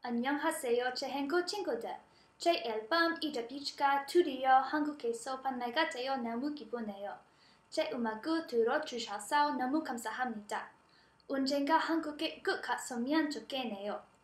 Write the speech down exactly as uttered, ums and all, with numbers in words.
안녕하세요, 제 한국 친구들. 제 앨범 이더비치가 드디어 한국에서 판매가 되어 너무 기쁘네요. 제 음악을 들어주셔서 너무 감사합니다. 언젠가 한국에 꼭 갔으면 좋겠네요.